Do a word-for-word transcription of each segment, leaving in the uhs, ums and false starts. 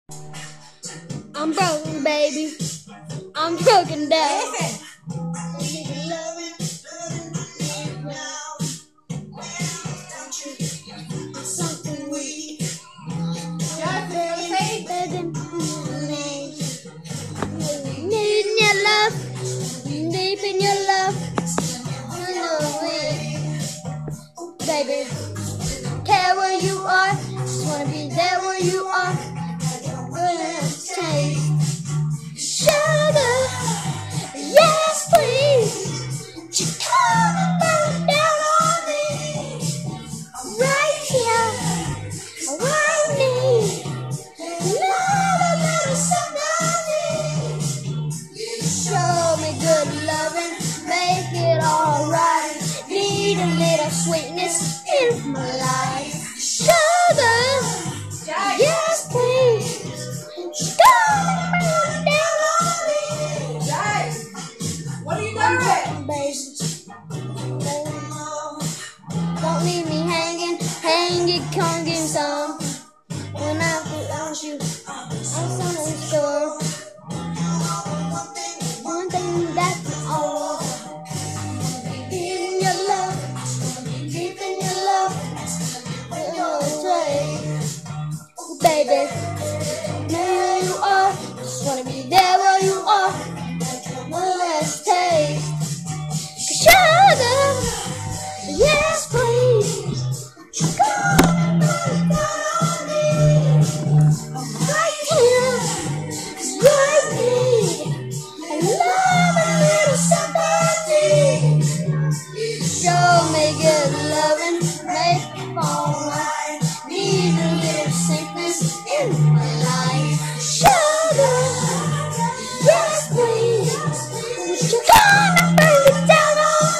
I'm broken, baby. I'm broken down. Something we need your love, deep in your love, baby. Care where you are, just wanna be there where you are. Taste sugar, yes please. You come and burn down on me, right here, right me. Love a little somebody. Show me good loving, make it alright. Need a little sweetness in my life. Sugar, yes please. What are you doing? Don't leave me hanging, hanging, conging some. When I put you on someone's store. One thing that's all. Deep in your love, deep in your love, baby. Where you are, just wanna be there where you are. One last taste. Sugar, yes please. Come and burn down on me, right here, right me. I love a little somebody. Show me good loving, make it alright. Need a little sickness in my life. Sugar, yes please. Would you come and burn it down on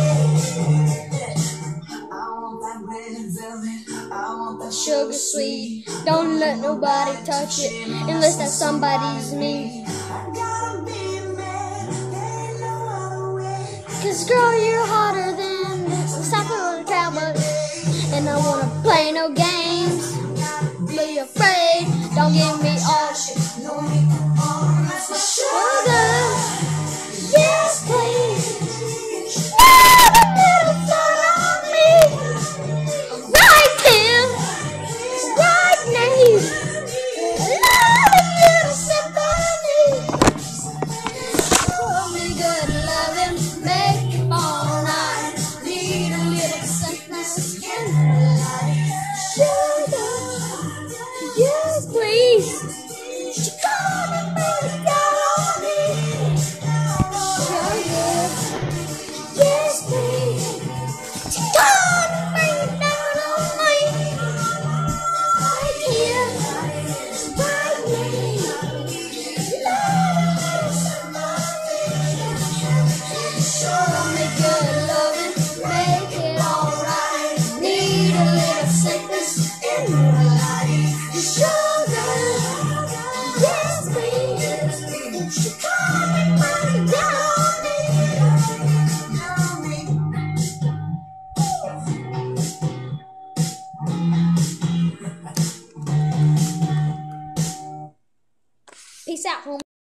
me? Sugar sweet, don't let nobody touch it unless that somebody's me. Cause girl, you're hotter than the sapphire cowboy, and I wanna play no games. Be afraid, don't give me all shit.